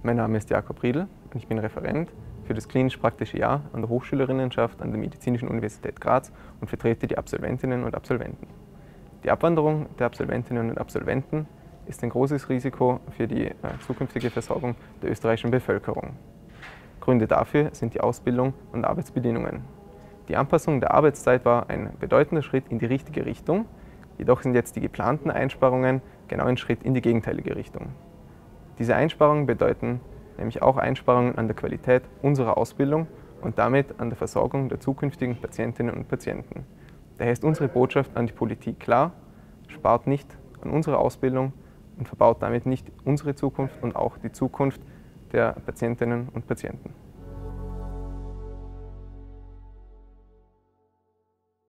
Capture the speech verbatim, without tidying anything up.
Mein Name ist Jakob Riedl und ich bin Referent für das klinisch-praktische Jahr an der Hochschülerinnenschaft an der Medizinischen Universität Graz und vertrete die Absolventinnen und Absolventen. Die Abwanderung der Absolventinnen und Absolventen ist ein großes Risiko für die äh, zukünftige Versorgung der österreichischen Bevölkerung. Gründe dafür sind die Ausbildung und Arbeitsbedingungen. Die Anpassung der Arbeitszeit war ein bedeutender Schritt in die richtige Richtung, jedoch sind jetzt die geplanten Einsparungen genau ein Schritt in die gegenteilige Richtung. Diese Einsparungen bedeuten nämlich auch Einsparungen an der Qualität unserer Ausbildung und damit an der Versorgung der zukünftigen Patientinnen und Patienten. Daher ist unsere Botschaft an die Politik klar: spart nicht an unserer Ausbildung und verbaut damit nicht unsere Zukunft und auch die Zukunft der Patientinnen und Patienten.